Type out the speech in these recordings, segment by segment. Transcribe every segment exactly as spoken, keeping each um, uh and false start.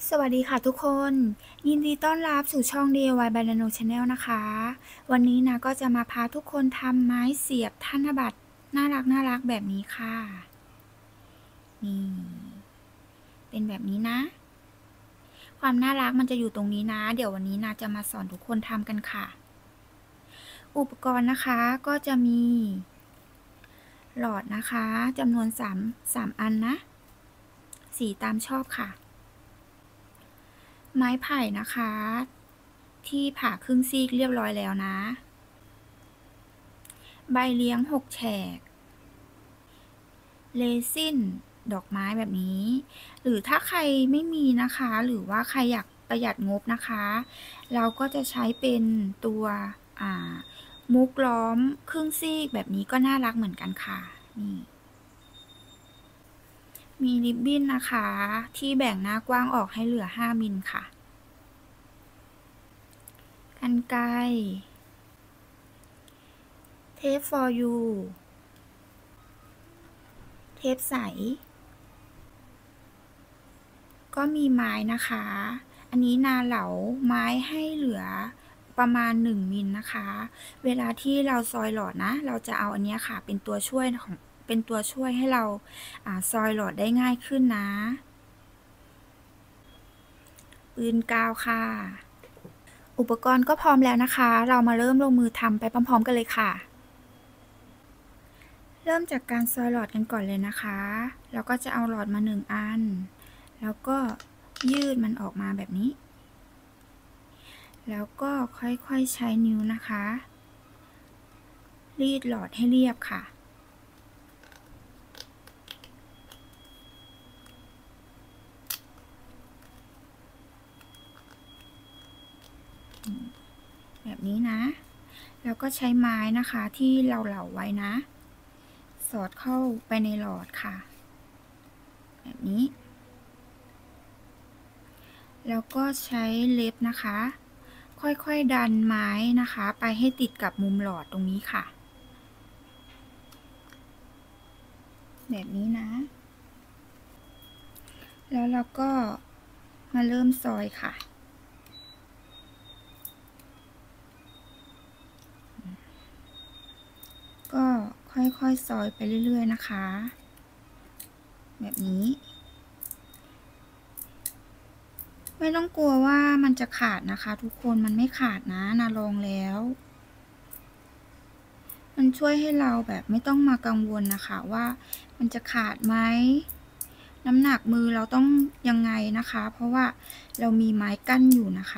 สวัสดีค่ะทุกคน ยินดีต้อนรับสู่ช่อง ดี ไอ วาย by Nano Channel นะคะ วันนี้นะก็จะมาพาทุกคนทำไม้เสียบธนบัตรน่ารักๆแบบนี้ค่ะ นี่ เป็นแบบนี้นะ ความน่ารักมันจะอยู่ตรงนี้นะ เดี๋ยววันนี้นาจะมาสอนทุกคนทำกันค่ะ อุปกรณ์นะคะก็จะมี หลอดนะคะจำนวน3 3อันนะ สีตามชอบค่ะ ไม้ไผ่นะคะ ที่ผ่าครึ่งซีกเรียบร้อยแล้วนะ ใบเลี้ยงหกแฉก เรซินดอกไม้แบบนี้ หรือถ้าใครไม่มีนะคะ หรือว่าใครอยากประหยัดงบนะคะ เราก็จะใช้เป็นตัวมุกล้อมครึ่งซีกแบบนี้ก็น่ารักเหมือนกันค่ะ นี่มีริบบิ้นนะคะที่แบ่งหน้ากว้างออกให้เหลือห้ามิลค่ะ กรรไกร เทป for you เทปใส ก็มีไม้นะคะ อันนี้นาเหลาไม้ให้เหลือประมาณหนึ่งมิลนะคะ เวลาที่เราซอยหลอดนะ เราจะเอาอันนี้ค่ะเป็นตัวช่วยของเป็นตัวช่วยให้เราซอยหลอดได้ง่ายขึ้นนะ ปืนกาวค่ะ อุปกรณ์ก็พร้อมแล้วนะคะ เรามาเริ่มลงมือทำไปพร้อมๆกันเลยค่ะ เริ่มจากการซอยหลอดกันก่อนเลยนะคะเราก็จะเอาหลอดมาหนึ่งอัน แล้วก็ยืดมันออกมาแบบนี้ แล้วก็ค่อยๆใช้นิ้วนะคะ รีดหลอดให้เรียบค่ะ แบบนี้นะ แล้วก็ใช้ไม้นะคะที่เราเหลาไว้นะ สอดเข้าไปในหลอดค่ะ แบบนี้ แล้วก็ใช้เล็บนะคะ ค่อยๆดันไม้นะคะไปให้ติดกับมุมหลอดตรงนี้ค่ะ แบบนี้นะ แล้วเราก็มาเริ่มซอยค่ะ ก็ค่อยๆซอยไปเรื่อยๆนะคะ แบบนี้ ไม่ต้องกลัวว่ามันจะขาดนะคะทุกคนมันไม่ขาดนะนาลองแล้ว มันช่วยให้เราแบบไม่ต้องมากังวลนะคะว่ามันจะขาดไหม น้ำหนักมือเราต้องยังไงนะคะ เพราะว่าเรามีไม้กั้นอยู่นะคะ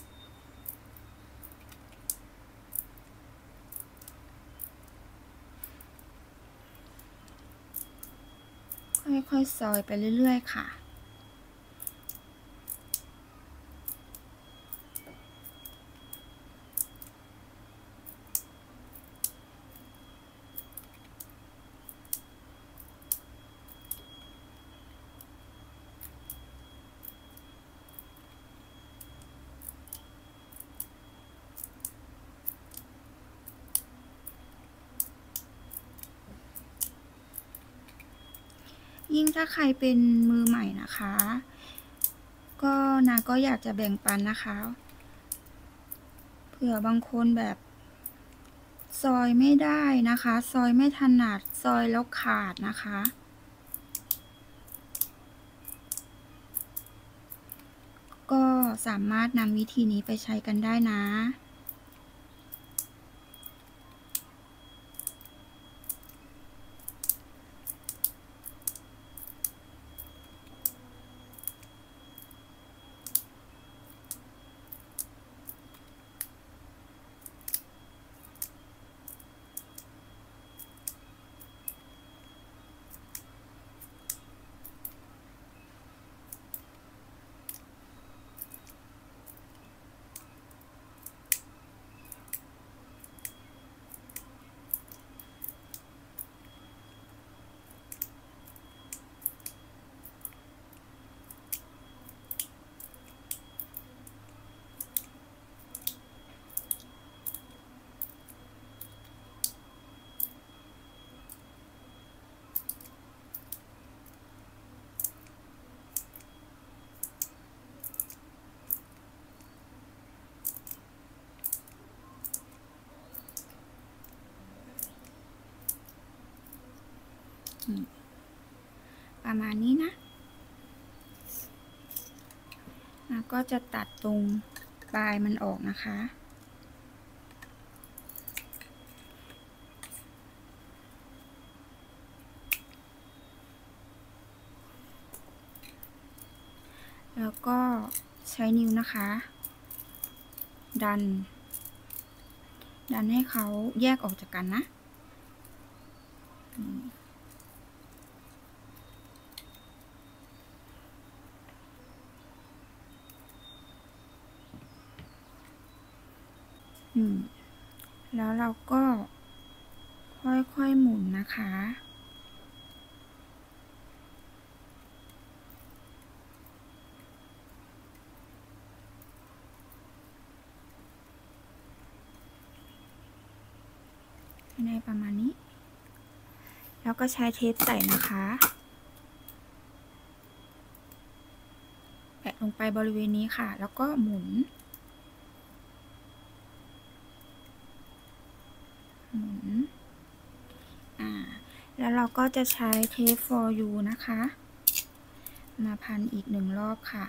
ค่อยๆซอยไปเรื่อยๆค่ะ ยิ่งถ้าใครเป็นมือใหม่นะคะ ก็นาก็อยากจะแบ่งปันนะคะ เผื่อบางคนแบบซอยไม่ได้นะคะ ซอยไม่ถนัด ซอยแล้วขาดนะคะ ก็สามารถนำวิธีนี้ไปใช้กันได้นะประมาณนี้นะแล้วก็จะตัดตรงปลายมันออกนะคะแล้วก็ใช้นิ้วนะคะ ดัน ดันให้เขาแยกออกจากกันนะอืมแล้วเราก็ค่อยๆหมุนนะคะในประมาณนี้แล้วก็ใช้เทปใส่นะคะแปะลงไปบริเวณนี้ค่ะแล้วก็หมุนหมุนอ่าแล้วเราก็จะใช้เทป for you นะคะมาพันอีกหนึ่งรอบค่ะ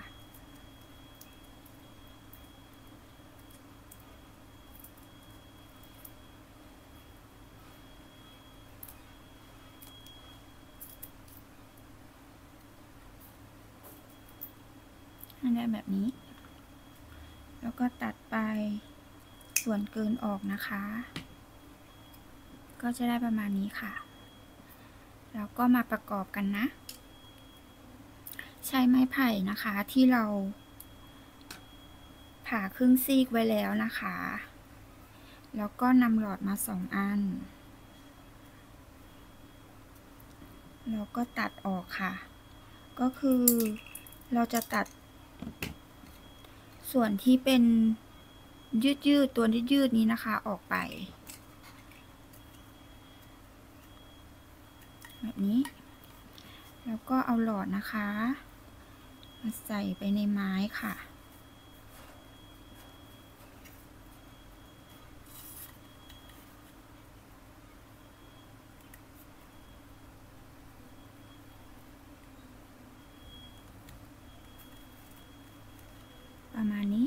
ให้ได้แบบนี้แล้วก็ตัดไปส่วนเกินออกนะคะก็จะได้ประมาณนี้ค่ะแล้วก็มาประกอบกันนะใช้ไม้ไผ่นะคะที่เราผ่าครึ่งซีกไว้แล้วนะคะแล้วก็นำหลอดมาสองอันแล้วก็ตัดออกค่ะก็คือเราจะตัดส่วนที่เป็นยืดๆตัวยืดๆนี้นะคะออกไปแบบนี้แล้วก็เอาหลอดนะคะมาใส่ไปในไม้ค่ะประมาณนี้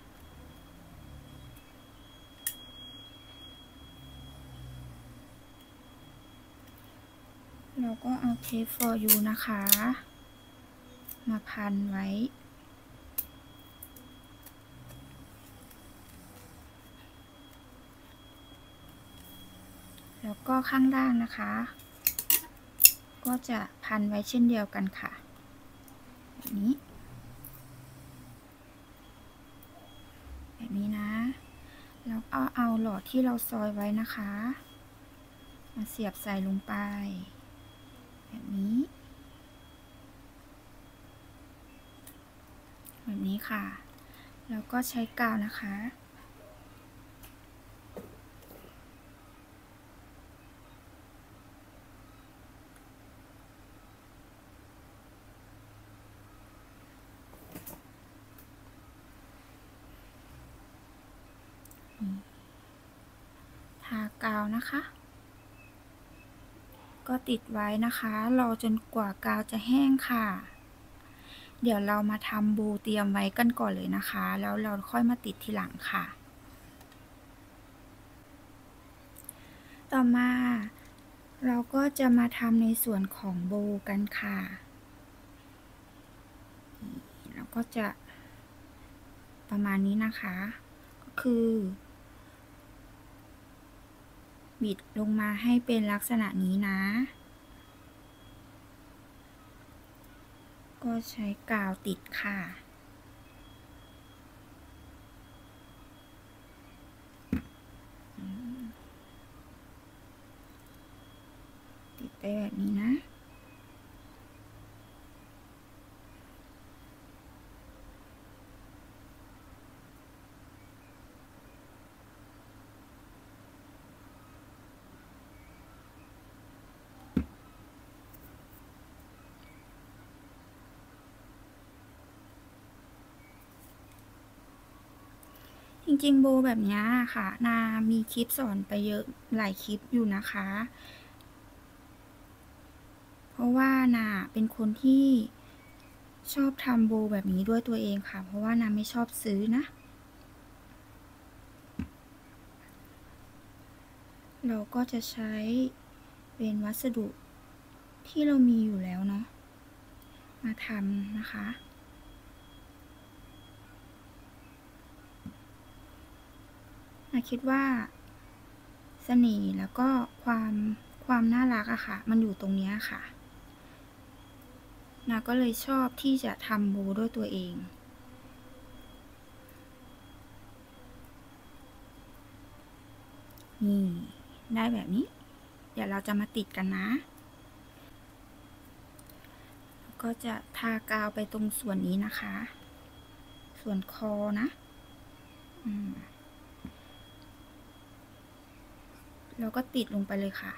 เราก็เอาเทป for you นะคะมาพันไว้แล้วก็ข้างล่างนะคะก็จะพันไว้เช่นเดียวกันค่ะแบบนี้แบบนี้นะแล้วก็เอาหลอดที่เราซอยไว้นะคะมาเสียบใส่ลงไปแบบนี้แบบนี้ค่ะแล้วก็ใช้กาวนะคะทากาวนะคะก็ติดไว้นะคะรอจนกว่ากาวจะแห้งค่ะเดี๋ยวเรามาทำบูเตรียมไว้กันก่อนเลยนะคะแล้วเราค่อยมาติดทีหลังค่ะต่อมาเราก็จะมาทำในส่วนของโบกันค่ะเราก็จะประมาณนี้นะคะก็คือบิดลงมาให้เป็นลักษณะนี้นะก็ใช้กาวติดค่ะติดไปแบบนี้นะจริงๆโบแบบนี้ค่ะนามีคลิปสอนไปเยอะหลายคลิปอยู่นะคะราะว่านาเป็นคนที่ชอบทำโบแบบนี้ด้วยตัวเองค่ะเพราะว่านาไม่ชอบซื้อนะเราก็จะใช้เป็นวัสดุที่เรามีอยู่แล้วเนาะมาทำนะคะนาคิดว่าเสน่ห์แล้วก็ความความน่ารักอะค่ะมันอยู่ตรงนี้ค่ะนาก็เลยชอบที่จะทำโบด้วยตัวเองนี่ได้แบบนี้เดี๋ยวเราจะมาติดกันนะก็จะทากาวไปตรงส่วนนี้นะคะส่วนคอนะอืมแล้วก็ติดลงไปเลยค่ะ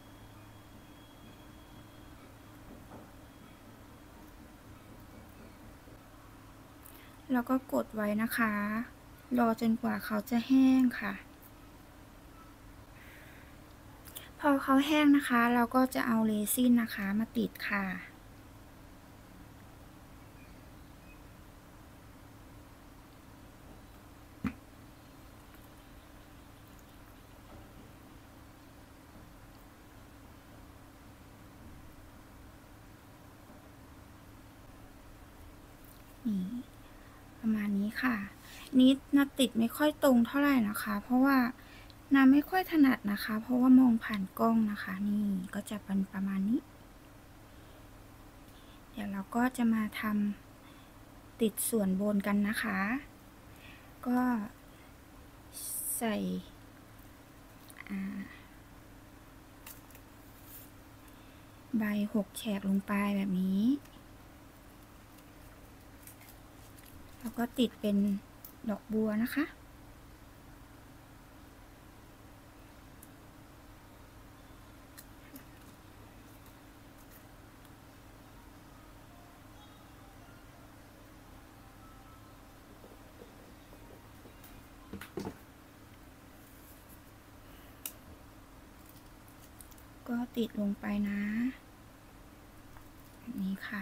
แล้วก็กดไว้นะคะรอจนกว่าเขาจะแห้งค่ะพอเขาแห้งนะคะเราก็จะเอาเรซินนะคะมาติดค่ะนี่ประมาณนี้ค่ะนิดนาติดไม่ค่อยตรงเท่าไหร่นะคะเพราะว่านาไม่ค่อยถนัดนะคะเพราะว่ามองผ่านกล้องนะคะนี่ก็จะเป็นประมาณนี้เดี๋ยวเราก็จะมาทำติดส่วนบนกันนะคะก็ใส่ใบหกแฉกลงไปแบบนี้แล้วก็ติดเป็นดอกบัวนะคะก็ติดลงไปนะแบบนี้ค่ะ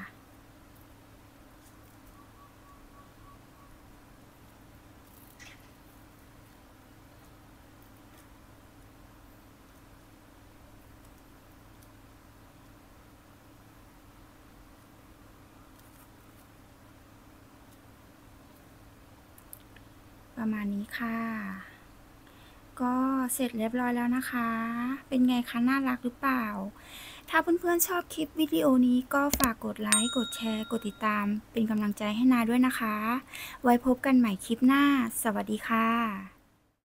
ประมาณนี้ค่ะก็เสร็จเรียบร้อยแล้วนะคะเป็นไงคะน่ารักหรือเปล่าถ้าเพื่อนๆชอบคลิปวิดีโอนี้ก็ฝากกดไลค์กดแชร์กดติดตามเป็นกำลังใจให้นาด้วยนะคะไว้พบกันใหม่คลิปหน้าสวัสดีค่ะ